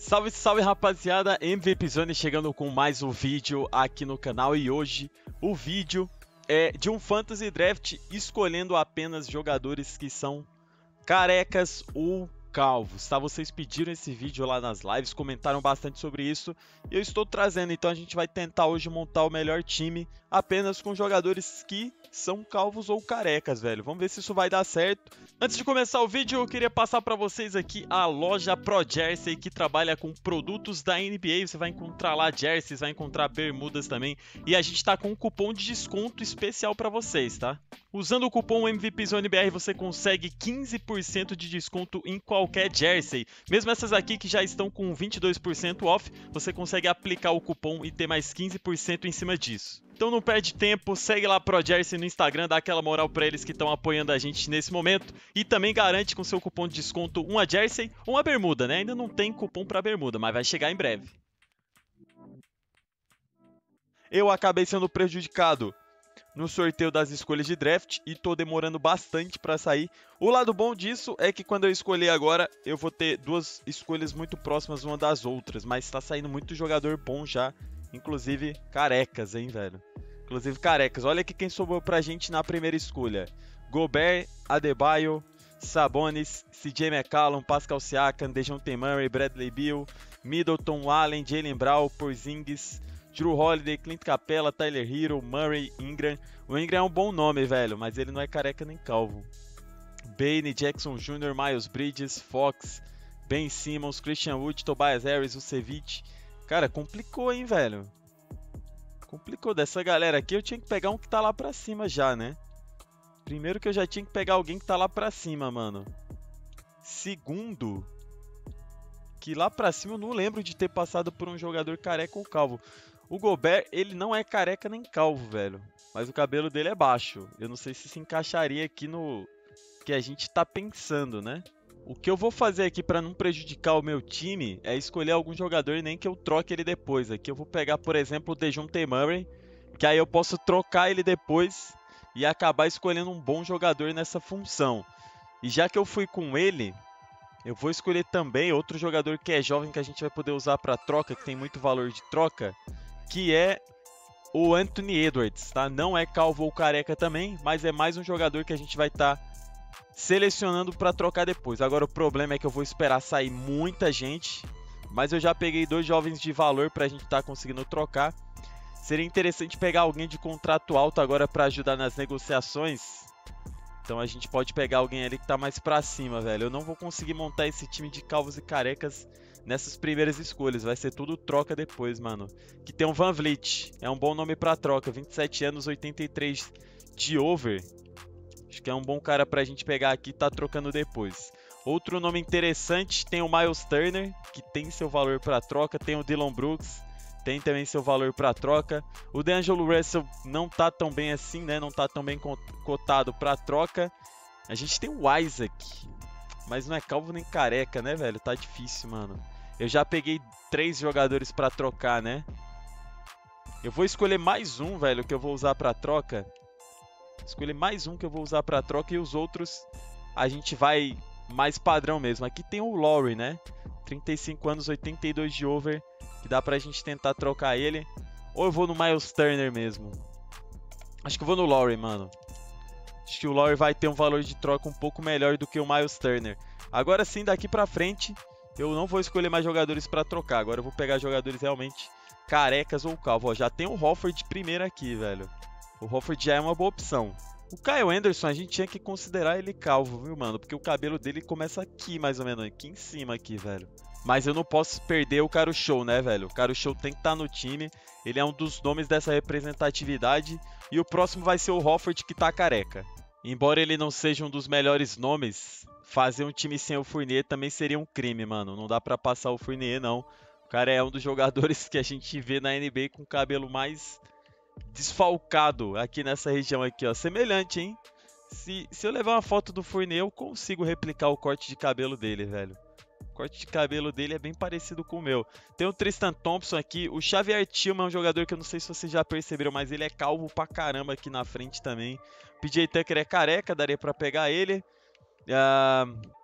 Salve, salve rapaziada, MVP Zone chegando com mais um vídeo aqui no canal e hoje o vídeo é de um Fantasy Draft escolhendo apenas jogadores que são carecas ou calvos, tá? Vocês pediram esse vídeo lá nas lives, comentaram bastante sobre isso e eu estou trazendo, então a gente vai tentar hoje montar o melhor time apenas com jogadores que são calvos ou carecas, velho. Vamos ver se isso vai dar certo. Antes de começar o vídeo, eu queria passar para vocês aqui a loja Pro Jersey, que trabalha com produtos da NBA. Você vai encontrar lá jerseys, vai encontrar bermudas também. E a gente tá com um cupom de desconto especial para vocês, tá? Usando o cupom MVPZoneBR, você consegue 15% de desconto em qualquer jersey. Mesmo essas aqui que já estão com 22% off, você consegue aplicar o cupom e ter mais 15% em cima disso. Então não perde tempo, segue lá Pro Jersey no Instagram, dá aquela moral pra eles que estão apoiando a gente nesse momento. E também garante com seu cupom de desconto uma jersey ou uma bermuda, né? Ainda não tem cupom pra bermuda, mas vai chegar em breve. Eu acabei sendo prejudicado no sorteio das escolhas de draft e tô demorando bastante para sair. O lado bom disso é que quando eu escolher agora, eu vou ter duas escolhas muito próximas uma das outras, mas tá saindo muito jogador bom já, inclusive carecas, hein, velho? Inclusive carecas. Olha aqui quem sobrou pra gente na primeira escolha. Gobert, Adebayo, Sabonis, CJ McCollum, Pascal Siakam, Dejounte Murray, Bradley Beal, Middleton, Allen, Jaylen Brown, Porzingis, Jrue Holiday, Clint Capella, Tyler Hero, Murray, Ingram. O Ingram é um bom nome, velho, mas ele não é careca nem calvo. Bane, Jackson Jr., Miles Bridges, Fox, Ben Simmons, Christian Wood, Tobias Harris, Vucevic. Cara, complicou, hein, velho. Complicou. Dessa galera aqui eu tinha que pegar um que tá lá pra cima já, né? Primeiro que eu já tinha que pegar alguém que tá lá pra cima, mano. Segundo, que lá pra cima eu não lembro de ter passado por um jogador careca ou calvo. O Gobert, ele não é careca nem calvo, velho. Mas o cabelo dele é baixo. Eu não sei se encaixaria aqui no que a gente tá pensando, né? O que eu vou fazer aqui pra não prejudicar o meu time é escolher algum jogador e nem que eu troque ele depois. Aqui eu vou pegar, por exemplo, o Dejounte Murray, que aí eu posso trocar ele depois e acabar escolhendo um bom jogador nessa função. E já que eu fui com ele, eu vou escolher também outro jogador que é jovem que a gente vai poder usar para troca, que tem muito valor de troca, que é o Anthony Edwards, tá? Não é calvo ou careca também, mas é mais um jogador que a gente vai estar selecionando para trocar depois. Agora o problema é que eu vou esperar sair muita gente, mas eu já peguei dois jovens de valor para a gente estar conseguindo trocar. Seria interessante pegar alguém de contrato alto agora para ajudar nas negociações. Então a gente pode pegar alguém ali que tá mais pra cima, velho. Eu não vou conseguir montar esse time de calvos e carecas nessas primeiras escolhas. Vai ser tudo troca depois, mano. Que tem um Van Vliet. É um bom nome pra troca. 27 anos, 83 de over. Acho que é um bom cara pra gente pegar aqui e tá trocando depois. Outro nome interessante, tem o Miles Turner, que tem seu valor pra troca. Tem o Dillon Brooks, tem também seu valor para troca. O D'Angelo Russell não tá tão bem assim, né? Não tá tão bem cotado para troca. A gente tem o Isaac, mas não é calvo nem careca, né, velho? Tá difícil, mano. Eu já peguei 3 jogadores para trocar, né? Eu vou escolher mais um, velho, que eu vou usar para troca. Escolher mais um que eu vou usar para troca e os outros a gente vai mais padrão mesmo. Aqui tem o Lowry, né? 35 anos, 82 de over. Que dá pra gente tentar trocar ele. Ou eu vou no Miles Turner mesmo. Acho que eu vou no Lowry, mano. Acho que o Lowry vai ter um valor de troca um pouco melhor do que o Miles Turner. Agora sim, daqui pra frente, eu não vou escolher mais jogadores pra trocar. Agora eu vou pegar jogadores realmente carecas ou calvos. Ó, já tem o Horford de primeira aqui, velho. O Horford já é uma boa opção. O Kyle Anderson, a gente tinha que considerar ele calvo, viu, mano? Porque o cabelo dele começa aqui, mais ou menos. Aqui em cima, aqui, velho. Mas eu não posso perder o Caruso Show, né, velho? O Caruso Show tem que estar no time. Ele é um dos nomes dessa representatividade. E o próximo vai ser o Horford, que tá careca. Embora ele não seja um dos melhores nomes, fazer um time sem o Fournier também seria um crime, mano. Não dá pra passar o Fournier, não. O cara é um dos jogadores que a gente vê na NBA com o cabelo mais desfalcado aqui nessa região aqui, ó. Semelhante, hein? Se eu levar uma foto do Fournier, eu consigo replicar o corte de cabelo dele, velho. O corte de cabelo dele é bem parecido com o meu. Tem o Tristan Thompson aqui. O Xavier Tillman é um jogador que eu não sei se vocês já perceberam, mas ele é calvo pra caramba aqui na frente também. PJ Tucker é careca, daria pra pegar ele.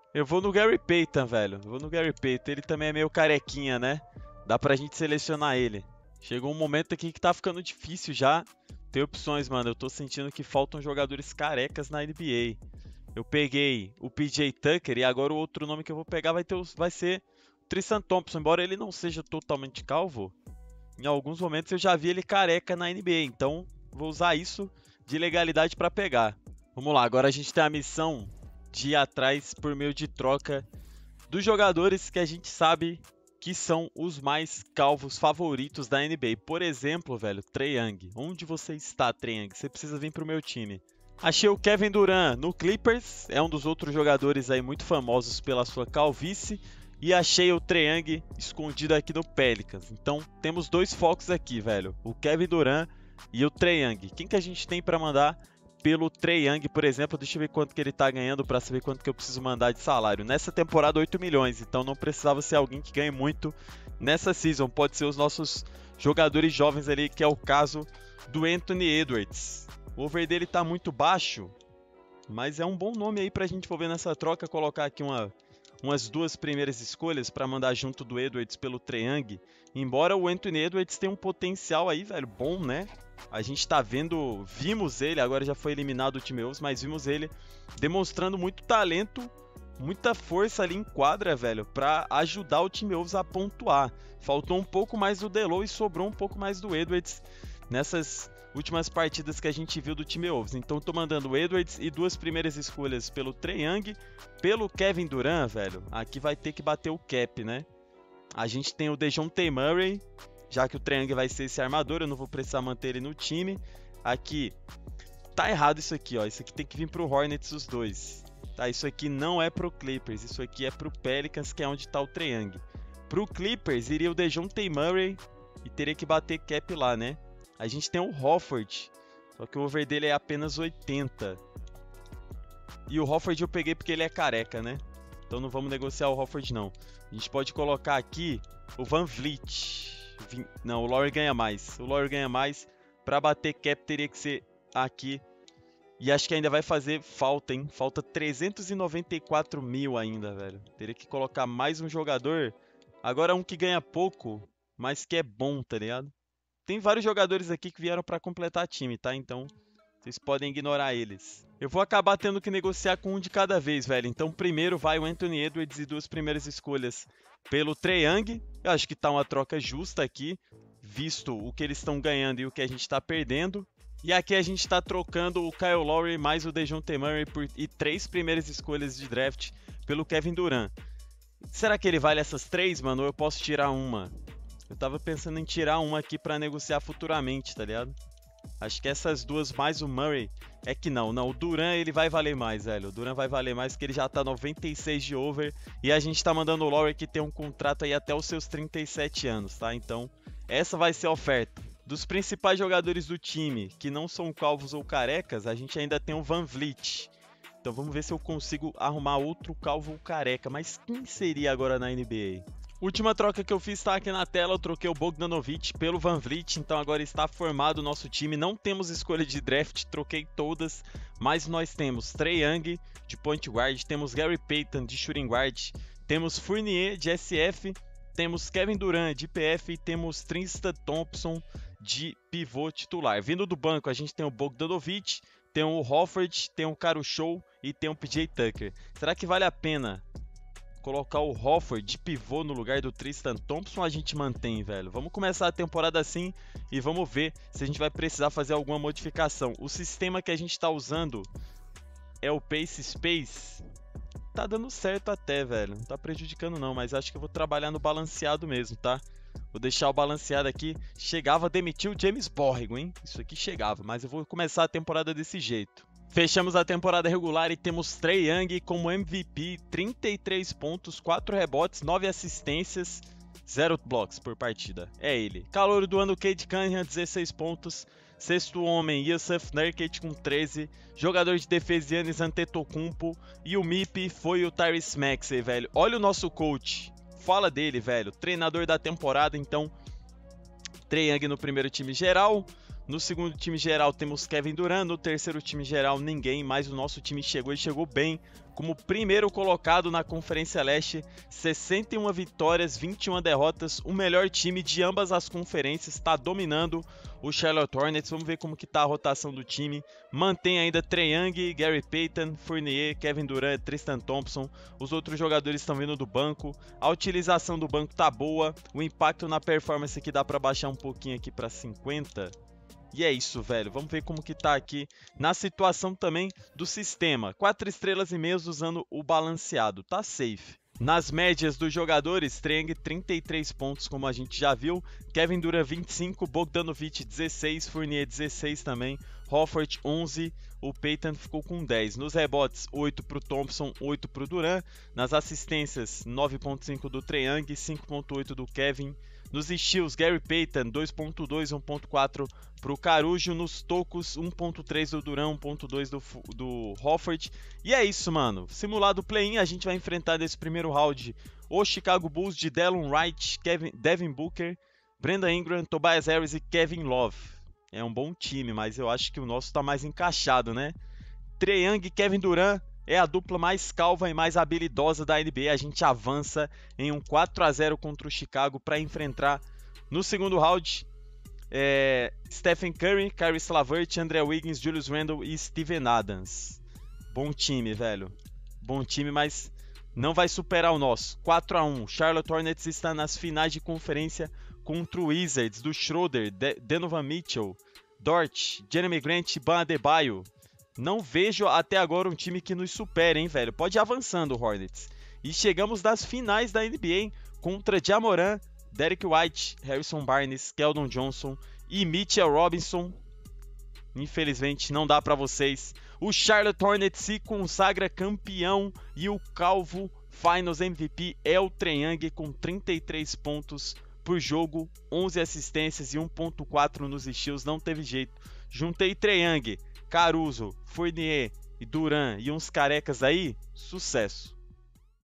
Eu vou no Gary Payton, velho. Eu vou no Gary Payton. Ele também é meio carequinha, né? Dá pra gente selecionar ele. Chegou um momento aqui que tá ficando difícil já ter opções, mano. Eu tô sentindo que faltam jogadores carecas na NBA. Eu peguei o PJ Tucker e agora o outro nome que eu vou pegar vai ser o Tristan Thompson. Embora ele não seja totalmente calvo, em alguns momentos eu já vi ele careca na NBA. Então vou usar isso de legalidade pra pegar. Vamos lá, agora a gente tem a missão de ir atrás por meio de troca dos jogadores que a gente sabe que são os mais calvos favoritos da NBA. Por exemplo, velho, Trae Young. Onde você está, Trae Young? Você precisa vir pro meu time. Achei o Kevin Durant no Clippers, é um dos outros jogadores aí muito famosos pela sua calvície. E achei o Trae Young escondido aqui no Pelicans. Então temos dois focos aqui, velho. O Kevin Durant e o Trae Young. Quem que a gente tem para mandar pelo Trae Young, por exemplo? Deixa eu ver quanto que ele tá ganhando para saber quanto que eu preciso mandar de salário. Nessa temporada 8 milhões, então não precisava ser alguém que ganhe muito nessa season. Pode ser os nossos jogadores jovens ali, que é o caso do Anthony Edwards. O over dele tá muito baixo, mas é um bom nome aí pra gente envolver nessa troca. Colocar aqui umas duas primeiras escolhas para mandar junto do Edwards pelo Trae Young. Embora o Anthony Edwards tenha um potencial aí, velho, bom, né? A gente tá vimos ele, agora já foi eliminado do Timberwolves, mas vimos ele demonstrando muito talento, muita força ali em quadra, velho, pra ajudar o Timberwolves a pontuar. Faltou um pouco mais do Delo e sobrou um pouco mais do Edwards nessas últimas partidas que a gente viu do Timberwolves. Então tô mandando o Edwards e duas primeiras escolhas pelo Trae Young, pelo Kevin Durant, velho. Aqui vai ter que bater o cap, né? A gente tem o DeJounte Murray, já que o Trae Young vai ser esse armador, eu não vou precisar manter ele no time. Aqui, tá errado isso aqui, ó. Isso aqui tem que vir pro Hornets os dois. Tá, isso aqui não é pro Clippers, isso aqui é pro Pelicans, que é onde tá o Trae Young. Pro Clippers iria o DeJounte Murray e teria que bater cap lá, né? A gente tem o Horford, só que o over dele é apenas 80. E o Horford eu peguei porque ele é careca, né? Então não vamos negociar o Horford, não. A gente pode colocar aqui o VanVleet. Não, o Lowry ganha mais. O Lowry ganha mais. Pra bater cap teria que ser aqui. E acho que ainda vai fazer falta, hein? Falta 394 mil ainda, velho. Teria que colocar mais um jogador. Agora um que ganha pouco, mas que é bom, tá ligado? Tem vários jogadores aqui que vieram pra completar time, tá? Então vocês podem ignorar eles. Eu vou acabar tendo que negociar com um de cada vez, velho. Então primeiro vai o Anthony Edwards e duas primeiras escolhas pelo Trae Young. Eu acho que tá uma troca justa aqui, visto o que eles estão ganhando e o que a gente tá perdendo. E aqui a gente tá trocando o Kyle Lowry mais o DeJounte Murray e três primeiras escolhas de draft pelo Kevin Durant. Será que ele vale essas três, mano? Ou eu posso tirar uma? Eu tava pensando em tirar uma aqui pra negociar futuramente, tá ligado? Acho que essas duas mais o Murray. É que não, o Durant ele vai valer mais, velho. O Durant vai valer mais porque ele já tá 96 de over. E a gente tá mandando o Lowry que tem um contrato aí até os seus 37 anos, tá? Então, essa vai ser a oferta. Dos principais jogadores do time, que não são calvos ou carecas, a gente ainda tem o VanVleet. Então vamos ver se eu consigo arrumar outro calvo ou careca. Mas quem seria agora na NBA? Última troca que eu fiz está aqui na tela, eu troquei o Bogdanovic pelo VanVleet, então agora está formado o nosso time, não temos escolha de draft, troquei todas, mas nós temos Trae Young de point guard, temos Gary Payton de shooting guard, temos Fournier de SF, temos Kevin Durant de PF e temos Tristan Thompson de pivô titular. Vindo do banco a gente tem o Bogdanovic, tem o Horford, tem o Caruso Show e tem o PJ Tucker. Será que vale a pena colocar o Horford de pivô no lugar do Tristan Thompson, a gente mantém, velho? Vamos começar a temporada assim e vamos ver se a gente vai precisar fazer alguma modificação. O sistema que a gente tá usando é o Pace Space. Tá dando certo até, velho. Não tá prejudicando não, mas acho que eu vou trabalhar no balanceado mesmo, tá? Vou deixar o balanceado aqui. Chegava a demitir o James Borrego, hein? Isso aqui chegava, mas eu vou começar a temporada desse jeito. Fechamos a temporada regular e temos Trae Young como MVP, 33 pontos, 4 rebotes, 9 assistências, 0 blocos por partida. É ele. Calouro do ano, Cade Cunningham, 16 pontos. Sexto homem, Yusuf Nurkic com 13. Jogador de defesa, Giannis Antetokounmpo. E o MIP foi o Tyrese Maxey, velho. Olha o nosso coach. Fala dele, velho. Treinador da temporada, então. Trae Young no primeiro time geral. No segundo time geral temos Kevin Durant, no terceiro time geral ninguém, mas o nosso time chegou e chegou bem, como primeiro colocado na Conferência Leste, 61 vitórias, 21 derrotas, o melhor time de ambas as conferências, está dominando o Charlotte Hornets. Vamos ver como que tá a rotação do time. Mantém ainda Trae Young, Gary Payton, Fournier, Kevin Durant, Tristan Thompson. Os outros jogadores estão vindo do banco. A utilização do banco tá boa. O impacto na performance aqui dá para baixar um pouquinho aqui para 50. E é isso, velho. Vamos ver como que tá aqui na situação também do sistema. 4 estrelas e meias usando o balanceado. Tá safe. Nas médias dos jogadores, Trae Young 33 pontos, como a gente já viu. Kevin Durant 25, Bogdanovic 16, Fournier 16 também. Horford 11, o Payton ficou com 10. Nos rebotes, 8 para o Thompson, 8 para o Durant. Nas assistências, 9.5 do Trae Young, 5.8 do Kevin. Nos steals, Gary Payton 2.2, 1.4 para o Caruso. Nos tocos, 1.3 do Durant, 1.2 do Horford. E é isso, mano. Simulado play-in, a gente vai enfrentar nesse primeiro round o Chicago Bulls de Delon Wright, Devin Booker, Brandon Ingram, Tobias Harris e Kevin Love. É um bom time, mas eu acho que o nosso tá mais encaixado, né? Trae Young e Kevin Durant é a dupla mais calva e mais habilidosa da NBA. A gente avança em um 4-0 contra o Chicago para enfrentar no segundo round Stephen Curry, Caris LeVert, André Wiggins, Julius Randle e Steven Adams. Bom time, velho. Bom time, mas não vai superar o nosso. 4-1. Charlotte Hornets está nas finais de conferência contra o Wizards do Schroeder, Donovan Mitchell, Dort, Jeremy Grant e Bam Adebayo. Não vejo até agora um time que nos supere, hein, velho? Pode ir avançando, Hornets. E chegamos nas finais da NBA contra Ja Morant, Derek White, Harrison Barnes, Keldon Johnson e Mitchell Robinson. Infelizmente, não dá pra vocês. O Charlotte Hornets se consagra campeão e o calvo Finals MVP é o Trae Young com 33 pontos por jogo, 11 assistências e 1.4 nos steals. Não teve jeito. Juntei Trae Young, Caruso, Fournier e Durant e uns carecas aí, sucesso.